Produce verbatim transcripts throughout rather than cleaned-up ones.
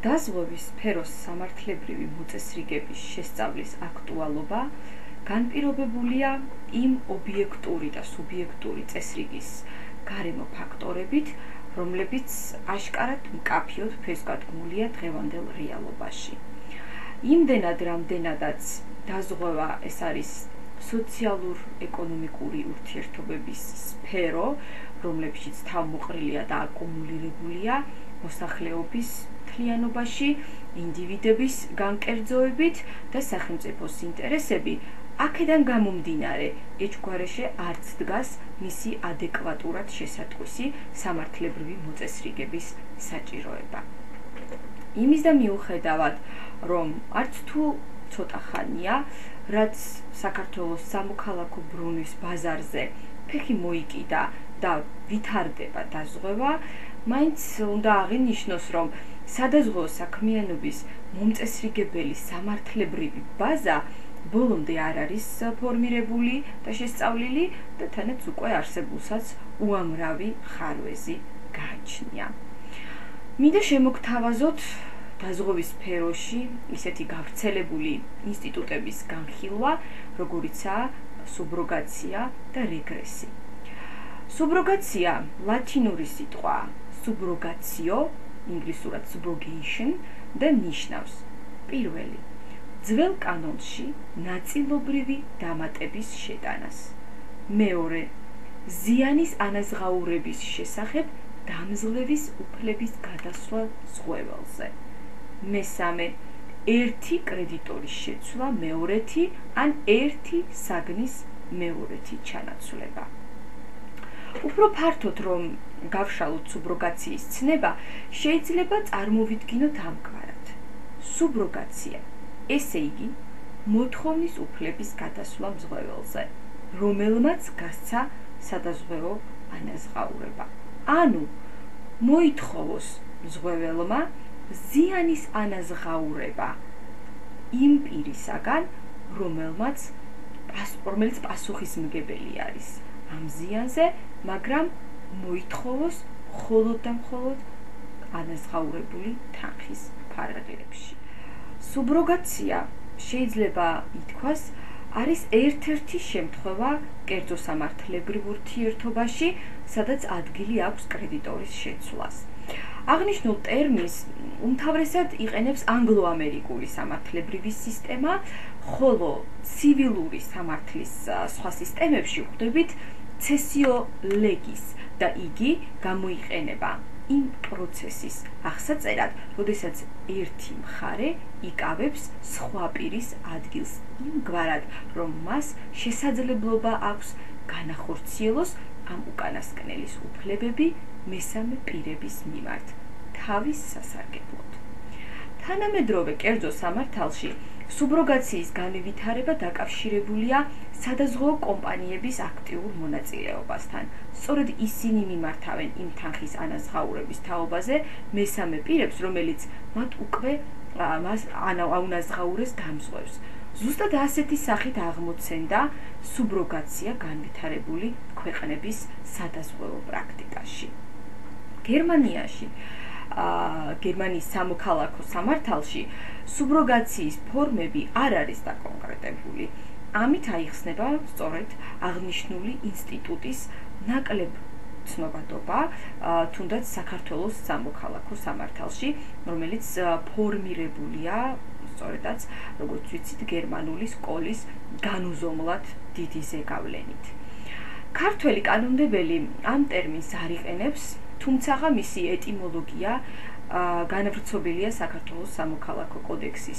დაზღვევის სფეროს სამართლებრივი მოწესრიგების შესწავლის აქტუალობა განპირობებულია იმ ობიექტური და სუბიექტური წესრიგის გარემო ფაქტორებით, რომლებიც აშკარად მკაფიოდ ფესვგადგმულია დღევანდელ რეალობაში. იმდენად, რამდენადაც დაზღვევა ეს არის სოციალურ-ეკონომიკური ურთიერთობების სფერო, რომლებშიც თავმოყრილია და აკუმულირებულია მოსახლეობის მთლიანობაში, ინდივიდების განკერძოებით და სახელმწიფოს ინტერესები, აქედან გამომდინარე, ეჭვგარეშე არც დგას მისი ადეკვატურად შესატყვისი სამართლებრივი მოწესრიგების საჭიროება. იმის და მიუხედავად, რომ არც თუ ცოტა ხანია, რაც საქართველოს სამოქალაქო ბრუნვის ბაზარზე ფეხი მოიკიდა და ვითარდება დაზღვევა, მაინც უნდა აღინიშნოს, რომ სადაზღვეო საქმიანობის მომწესრიგებელი სამართლებრივი ბაზა ბოლომდე არ არის ფორმირებული და შესწავლილი და თანაც უკვე არსებულსაც უამრავი ხარვეზი გააჩნია. მინდა შემოგთავაზოთ დაზღვევის სფეროში ისეთი გავრცელებული ინსტიტუტების განხილვა, როგორიცაა სუბროგაცია და რეგრესი. სუბროგაცია ლათინური სიტყვა subrogation, ინგლისურად subrogation და ნიშნავს პირველი ძველ კანონში ნაწილობრივი დამატების შეტანას. მეორე ზიანის ანაზღაურების შესახებ დამზღლების უფლების გადასვლა ზღვეველზე. მესამე ერთი კრედიტორის შეცვლა მეორეთი ან ერთი საგნის მეორეთი ჩანაცვლება. უფრო ფართოდ რომ გავშალოთ სუბროგაციის ცნება, შეიძლება წარმოვიდგინოთ ამგვარად. სუბროგაცია, ესე იგი, მოთხოვნის უფლების გადასვლა მზღვეველზე, რომელმაც გასცა სადაზღვეო ანაზღაურება. ანუ მოითხოვოს მზღვეველმა ზიანის ანაზღაურება იმ პირისაგან, რომელმაც რომელიც პასუხისმგებელი არის ამ ზიანზე, მაგრამ მოითხოვოს მხოლოდ და მხოლოდ ანაზღაურებული თანხის ფარგლებში. სუბროგაცია შეიძლება ითქვას, არის ერთ-ერთი შემთხვევა კერძო სამართლებრივ ურთიერთობაში, სადაც ადგილი აქვს კრედიტორის შეცვლას. აღნიშნულ ტერმინს უმთავრესად იყენებს ანგლო-ამერიკული სამართლებრივი სისტემა, ხოლო ცივილური სამართლის სხვა სისტემებში ვხვდებით cessio legis და იგი გამოიყენება იმ პროცესის აღსაწერად, როდესაც ერთი მხარე იკავებს სხვა პირის ადგილს იმგვარად, რომ მას შესაძლებლობა აქვს განახორციელოს ამ უკანასკნელის უფლებები მესამე პირების მიმართ თავის სასარგებლოდ. თანამედროვე კერძო სამართალში სუბროგაციის განევითარება დაკავშირებულია სადაზღვეო კომპანიების აქტიურ მონაწილეობასთან. სწორედ ისინი მიმართავენ იმ თანხის ანაზღაურების თაობაზე მესამე პირებს, რომელიც მათ უკვე მას აუნაზღაურეს დამზღვევს. ზუსტად ასეთი სახით აღმოცენდა სუბროგაცია განვითარებული ქვეყნების სადაზღვეო პრაქტიკაში. გერმანიაში გერმანიის სამოქალაქო სამართალში სუბროგაციის ფორმები არ არის დაკონკრეტებული. ამით აიხსნება სწორედ აღნიშნული ინსტიტუტის ნაკლებ ცნობადობა, თუნდაც საქართველოს სამოქალაქო სამართალში, რომელიც ფორმირებულია სწორედაც, როგორც ვიცით, გერმანული სკოლის განუზომლად დიდი ზეგავლენით. ქართველი კანონმდებელი ამ ტერმინს არ იყენებს, თუმცა მისი ეტიმოლოგია განავრცობილია საქართველოს სამოქალაქო კოდექსის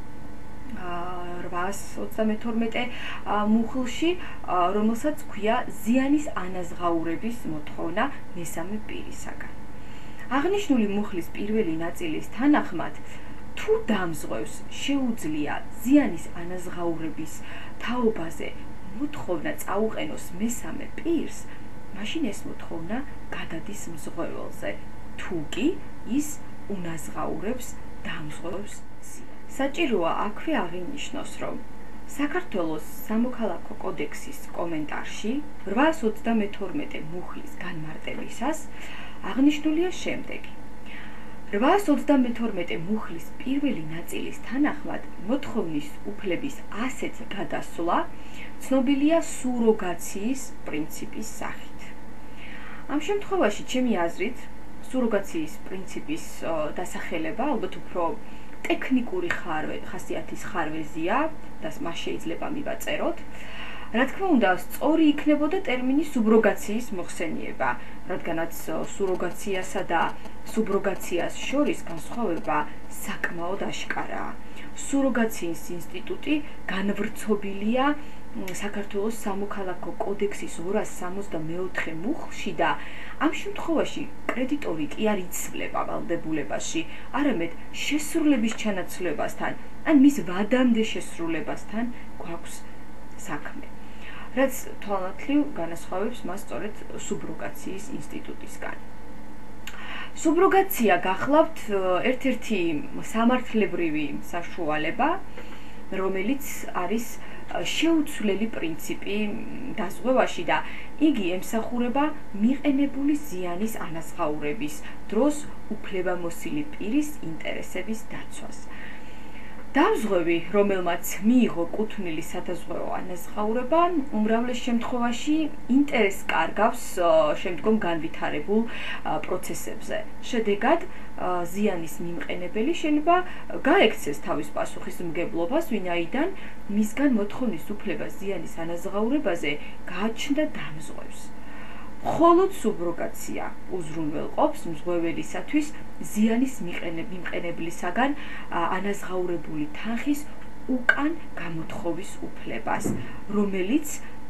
რვაასი ოცდამეთორმეტე მუხლში, რომელსაც ჰქვია ზიანის ანაზღაურების მოთხოვნა მესამე პირისაგან. აღნიშნული მუხლის პირველი ნაწილის თანახმად, თუ დამზღვევს შეუძლია ზიანის ანაზღაურების თაობაზე მოთხოვნა წაუყენოს მესამე პირს, მაშინ ეს მოთხოვნა გადადის მზღვეველზე, თუ კი ის უნაზღაურებს დამზღვევს ზიანს. საჭიროა აქვე აღინიშნოს, რომ საქართველოს სამოქალაქო კოდექსის კომენტარში რვაასი ოცდამეთორმეტე მუხლის განმარტებისას აღნიშნულია შემდეგი. რვაას ოცდამეთორმეტე მუხლის პირველი ნაწილის თანახმად მოთხოვნის უფლების ასეთ გადასვლა ცნობილია სუროგაციის პრინციპის სახით. ამ შემთხვევაში ჩემი აზრით სუროგაციის პრინციპის დასახელება ალბათ უფრო ტექნიკური ხასიათის ხარვეზია და მას შეიძლება მივაწეროთ. რა თქმა უნდა, სწორი იქნებოდა ტერმინი სუბროგაციის მოხსენება, რადგანაც სუროგაციასა და სუბროგაციას შორის განსხვავება საკმაოდ აშკარაა. სუროგაციის ინსტიტუტი განვრცობილია საქართველოს სამოქალაქო კოდექსის ორას სამოცდამეოთხე მუხლში და ამ შემთხვევაში კრედიტორი კი არ იცვლება ვალდებულებაში, არამედ შესრულების ჩანაცვლებასთან, ან მის ვადამდე შესრულებასთან გვაქვს საქმე. რაც თვალნათლივ განასხვავებს მას სწორედ სუბროგაციის ინსტიტუტისგან. სუბროგაცია გახლავთ ერთ-ერთი სამართლებრივი საშუალება, რომელიც არის შეუცვლელი პრინციპი დაზღვევაში და იგი ემსახურება მიყენებული ზიანის ანაზღაურების დროს უფლებამოსილი პირის ინტერესების დაცვას. დამზღვევი, რომელმაც მიიღო კუთვნილი სადაზღვევო ანაზღაურება, უმრავლეს შემთხვევაში ინტერესს კარგავს შემდგომ განვითარებულ პროცესებზე. შედეგად, ზიანის მიმყენებელი შეიძლება გაექცეს თავის პასუხისმგებლობას, ვინაიდან მისგან მოთხოვნის უფლება ზიანის ანაზღაურებაზე გააჩნდა დამზღვევს. მხოლოდ სუბროგაცია უზრუნველყოფს მზღვეველისათვის ზიანის მიმყენებლისაგან ანაზღაურებული თანხის უკან გამოთხოვის უფლებას, რომელიც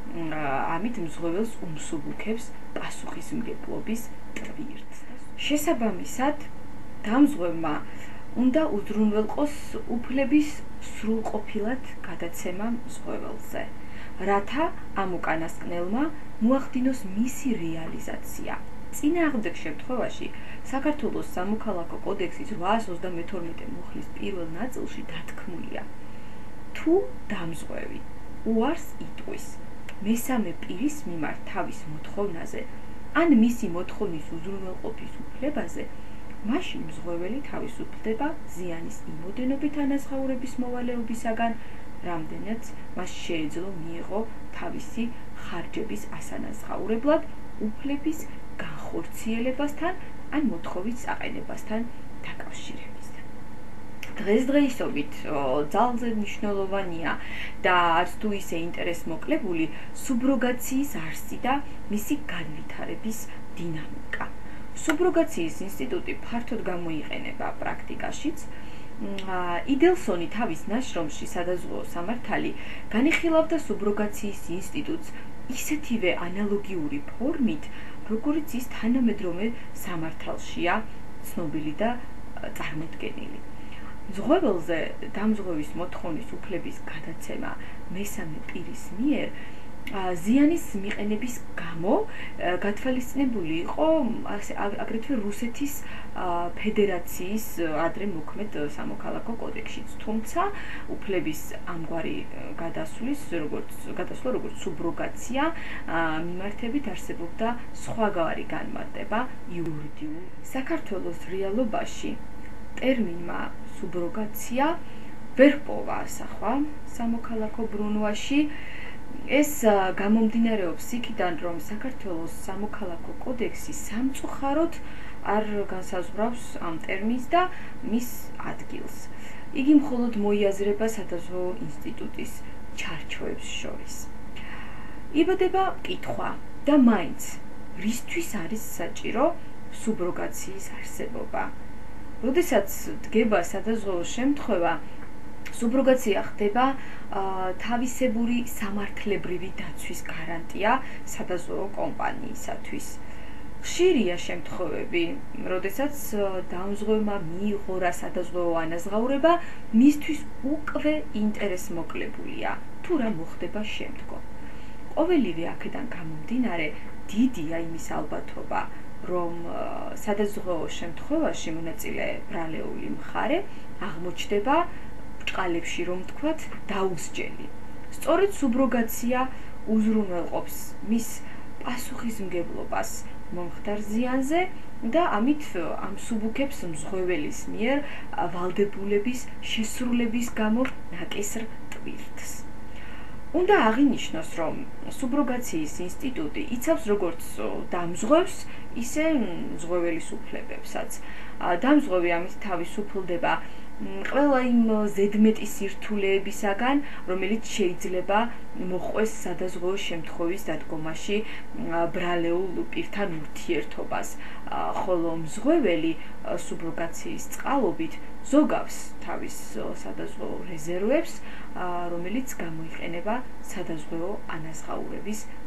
ამით მზღვეველს უმსუბუქებს პასუხისმგებლობის ტვირთს. შესაბამისად, დამზღვევმა უნდა უზრუნველყოს უფლების სრულყოფილად გადაცემა მზღვეველზე, რათა ამ უკანასკნელმა მოახდინოს მისი რეალიზაცია. წინააღმდეგ შემთხვევაში საქართველოს სამოქალაქო კოდექსის რვაას ოცდამეთორმეტე მუხლის პირველ ნაწილში დათქმულია, თუ დამზღვევი უარს იტყვის მესამე პირის მიმართ თავის მოთხოვნაზე ან მისი მოთხოვნის უზრუნველყოფის უფლებაზე, მაშინ მზღვეველი თავისუფლდება ზიანის იმოდენობით ანაზღაურების მოვალეობისაგან, რამდენიც მას შეეძლო მიიღო თავისი ხარჯების ასანაზღაურებლად უფლების განხორციელებასთან ან მოთხოვის საყენებასთან დაკავშირებისთან. დღესდღეობით ძალზე მნიშვნელოვანია და არც თუ ისე ინტერესმოკლებული სუბროგაციის არსი და მისი განვითარების დინამიკა. სუბროგაციის ინსტიტუტი ფართოდ გამოიყენება პრაქტიკაშიც. იდელსონი თავის ნაშრომში სადაზღვეო სამართალი განიხილავდა სუბროგაციის ინსტიტუტს ისეთივე ანალოგიური ფორმით, როგორც ის თანამედროვე სამართალშია ცნობილი და წარმოდგენილი. მზღვეველზე დამზღვევის მოთხოვნის უფლების გადაცემა მესამე პირის მიერ ზიანის მიყენების გამო გათვალისწინებული იყო აგრეთვე რუსეთის ფედერაციის ადრე მოქმედ სამოქალაქო კოდექსშიც, თუმცა უფლების ამგვარი გადასვლის როგორც გადასვლა როგორც სუბროგაცია მიმართებით არსებობდა სხვაგვარი განმარტება იურიდიულ. საქართველოს რეალობაში ტერმინმა სუბროგაცია ვერ ჰპოვა ასახვა სამოქალაქო ბრუნვაში. ეს გამომდინარეობს იქიდან, რომ საქართველოს სამოქალაქო კოდექსი სამწუხაროდ არ განსაზღვრავს ამ ტერმინს და მის ადგილს. იგი მხოლოდ მოიაზრება სადაზღვეო ინსტიტუტის ჩარჩოებს შორის. იბადება კითხვა და მაინც რისთვის არის საჭირო სუბროგაციის არსებობა. როდესაც დგება სადაზღვეო შემთხვევა, სუბროგაცია ხდება თავისებური სამართლებრივი დაცვის გარანტია სადაზღვეო კომპანიისათვის. ხშირია შემთხვევები, როდესაც დამზღვევმა მიიღო რა სადაზღვეო ანაზღაურება, მისთვის უკვე ინტერესმოკლებულია, თუ რა მოხდება შემდგომ. ყოველივე აქედან გამომდინარე, დიდია იმის ალბათობა, რომ სადაზღვეო შემთხვევაში მონაწილე ბრალეული მხარე აღმოჩნდება ბრჭყალებში, რომ თქვათ, დაუსჯელი. სწორედ სუბროგაცია უზრუნველყოფს მის პასუხისმგებლობას მომხდარ ზიანზე და ამით ამ სუბუქებს მზღვეველის მიერ ვალდებულების შესრულების გამო ნაკისრ ტვირთს. უნდა აღინიშნოს, რომ სუბროგაციის ინსტიტუტი იცავს როგორც დამზღვევს, ისე მზღვეველის უფლებებსაც. დამზღვევი ამით თავისუფლდება ყველა იმ ზედმეტი სირთულეებისაგან, რომელიც შეიძლება მოჰყვეს სადაზღვევო შემთხვევის დადგომაში ბრალეულ პირთან ურთიერთობას, ხოლო მზღვეველი სუბროგაციის წყალობით ზოგავს თავის სადაზღვევო რეზერვებს, რომელიც გამოიყენება სადაზღვევო ანაზღაურების